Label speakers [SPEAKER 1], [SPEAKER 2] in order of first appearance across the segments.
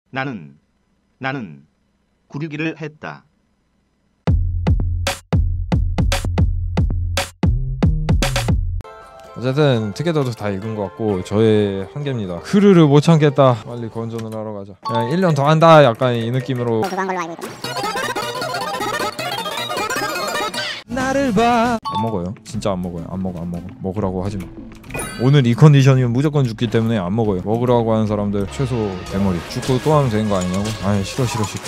[SPEAKER 1] 나는 굴기를 했다.
[SPEAKER 2] 어쨌든 티켓도 다 읽은 것 같고 저의 한계입니다. 흐르르 못 참겠다. 빨리 건전을 하러 가자. 그냥 1년 더 한다 약간 이 느낌으로.
[SPEAKER 3] 그거 한 걸로 알고 있거든.
[SPEAKER 2] 나를 봐. 안 먹어요. 진짜 안 먹어요. 안 먹어. 먹으라고 하지 마. 오늘 이 컨디션이면 무조건 죽기 때문에 안 먹어요. 먹으라고 하는 사람들 최소 대머리. 죽고 또 하면 되는 거 아니냐고? 아이 싫어.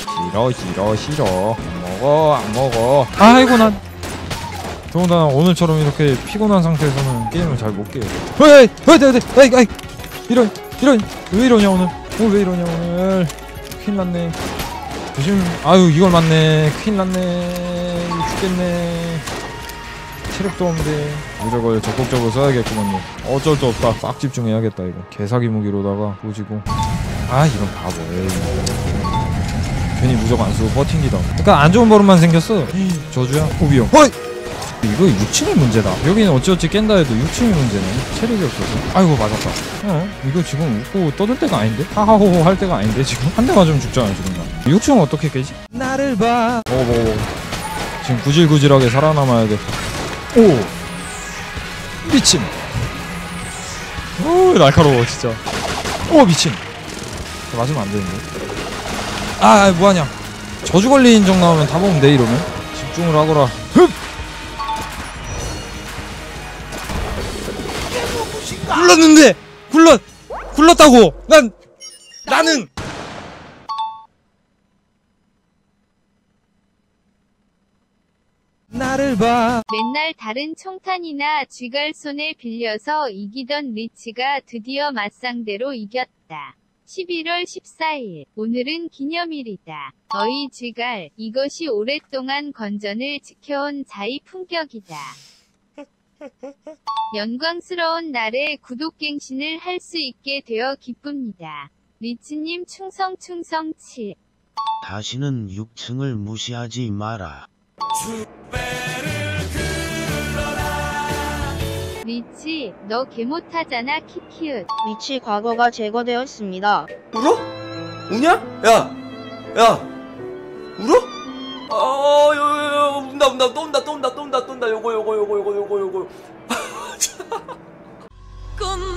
[SPEAKER 2] 안 먹어. 아이고 난 더군다나 오늘처럼 이렇게 피곤한 상태에서는 게임을 잘 못 깨요. 에이 이런 왜 이러냐 오늘 왜 이러냐 오늘 큰일 났네. 조심. 아유 이걸 맞네. 큰일 났네. 죽겠네. 체력도 없는데 무적을 적극적으로 써야겠구만요. 어쩔 수 없다. 빡 집중해야겠다 이거. 개사기 무기로다가 보지고. 아 이런 바보. 에이. 괜히 무적 안 쓰고 버팅기다. 그러니까 안 좋은 버릇만 생겼어. 저주야. 호비용. 허이! 이거 6층의 문제다. 여기는 어찌어찌 깬다 해도 6층의 문제네. 체력이 없어서. 아이고 맞았다. 이거 지금 웃고 떠들 때가 아닌데? 하하호호 할 때가 아닌데 지금? 한 대 맞으면 죽잖아 지금 나. 6층은 어떻게 깨지? 나를 봐. 먹어. 지금 구질구질하게 살아남아야 돼. 오! 미친! 오 날카로워 진짜. 오 미친! 맞으면 안 되는데. 아 뭐하냐. 저주 걸린 인정 나오면 다 먹으면 돼 이러면. 집중을 하거라. 흡! 굴렀는데! 굴렀다고! 나는! 나를 봐.
[SPEAKER 4] 맨날 다른 총탄이나 쥐갈손에 빌려서 이기던 리치가 드디어 맞상대로 이겼다. 11월 14일, 오늘은 기념일이다. 어이 쥐갈, 이것이 오랫동안 건전을 지켜온 자의 품격이다. 영광스러운 날에 구독갱신을 할 수 있게 되어 기쁩니다. 리치님 충성 7.
[SPEAKER 5] 다시는 6층을 무시하지 마라.
[SPEAKER 4] 리치, 너 개못하잖아 키키읒.
[SPEAKER 3] 위치 과거가 제거되었습니다.
[SPEAKER 6] 울어? 우냐? 야! 울어? 운다. 요거.